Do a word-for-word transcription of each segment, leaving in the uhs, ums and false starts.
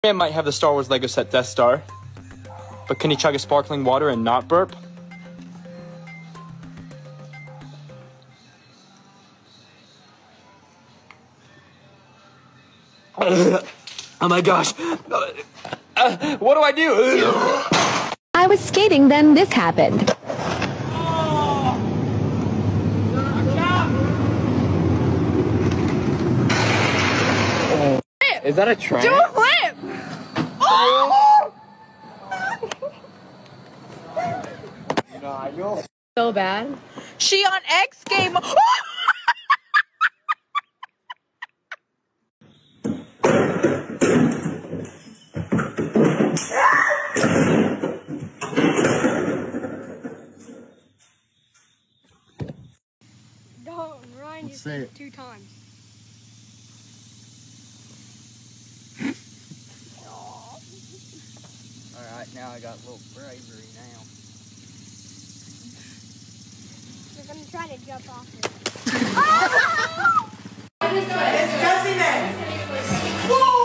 Man might have the Star Wars Lego set Death Star, but can he chug a sparkling water and not burp? Oh my gosh. Uh, what do I do? I was skating, then this happened. Is that a train? Do a flip! Oh! Nah, you're So bad. She on X game. Don't, Ryan just say did it. it two times. Alright, now I got a little bravery now. They're gonna try to jump off it. It's Jessie next. Woo!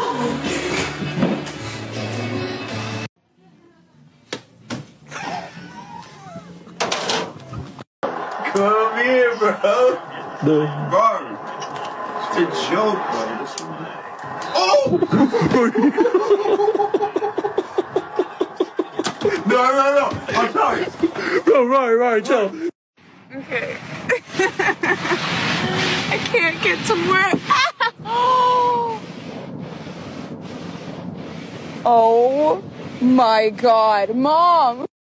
Come here, bro. No. Bro. It's a joke, bro. Oh! No, no, no. I'm sorry. No, right, right, chill. Okay. I can't get somewhere. Oh my God, Mom.